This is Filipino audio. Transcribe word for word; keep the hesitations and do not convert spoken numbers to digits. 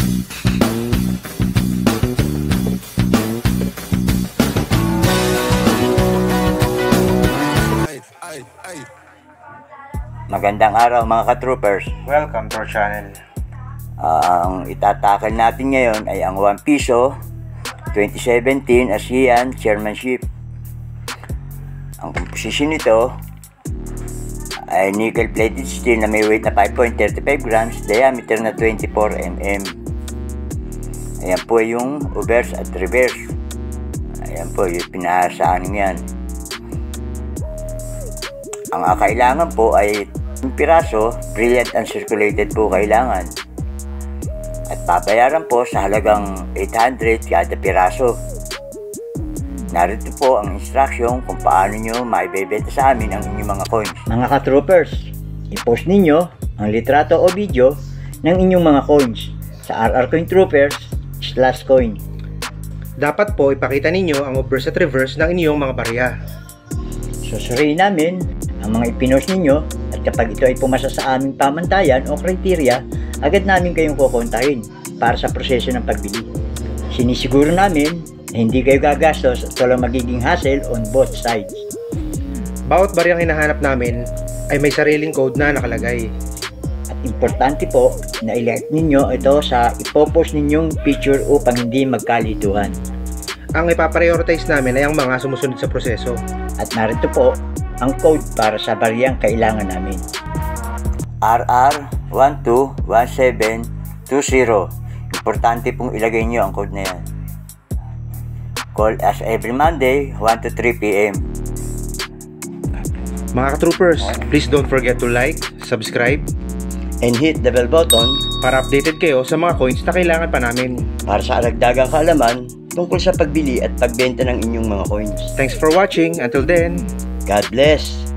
Magandang araw mga ka-troopers. Welcome to our channel. Uh, ang itatakal natin ngayon ay ang one piso twenty seventeen ASEAN Chairmanship. Ang composition nito ay nickel plated steel na may weight na five point three five grams, diameter na twenty-four millimeters. Ayan po yung obverse at reverse. Ayan po yung pinahasaan yan. Ang kailangan po ay yung piraso, brilliant uncirculated po kailangan. At babayaran po sa halagang eight hundred kada piraso. Narito po ang instruction kung paano nyo maibebenta sa amin ang inyong mga coins. Mga ka-troopers, i-post ninyo ang litrato o video ng inyong mga coins sa R R Coin Troopers slash coin. Dapat po ipakita ninyo ang obverse at reverse ng inyong mga barya. Susuriin namin ang mga ipinost ninyo at kapag ito ay pumasa sa aming pamantayan o kriteria, agad namin kayong kukontahin para sa proseso ng pagbili. Sinisiguro namin na hindi kayo gagastos at walang magiging hassle on both sides. Bawat baryang hinahanap namin ay may sariling code na nakalagay. At importante po na i-like ninyo ito sa ipopost ninyong picture upang hindi magkalituhan. Ang ipaprioritize namin ay ang mga sumusunod sa proseso. At narito po ang code para sa baryang kailangan namin. R R one two one seven two zero. Importante pong ilagay nyo ang code na yan. Call us every Monday one to three p m Mga ka-troopers, please don't forget to like, subscribe, and hit the bell button para updated kayo sa mga coins na kailangan pa namin. Para sa aragdagang kaalaman tungkol sa pagbili at pagbenta ng inyong mga coins. Thanks for watching. Until then, God bless!